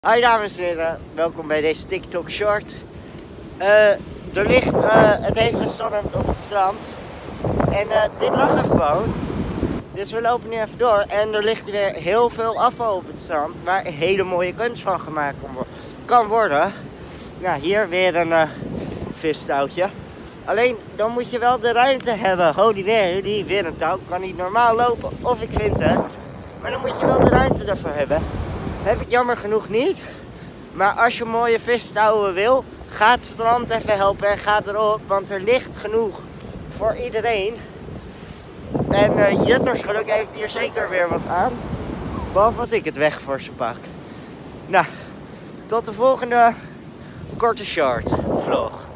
Hi dames en heren, welkom bij deze TikTok short. Het heeft gezonnend op het strand. En dit lag er gewoon. Dus we lopen nu even door. En er ligt weer heel veel afval op het strand. Waar hele mooie kunst van gemaakt kan worden. Nou, hier weer een vistouwtje. Alleen dan moet je wel de ruimte hebben. Oh, die weer een touw. Kan niet normaal lopen, of ik vind het. Maar dan moet je wel de ruimte ervoor hebben. Heb ik jammer genoeg niet. Maar als je mooie vistouwen wil, ga het strand even helpen en ga erop. Want er ligt genoeg voor iedereen. En Juttersgeluk heeft hier zeker weer wat aan. Behalve als ik het weg voor ze pak. Nou, tot de volgende korte short vlog.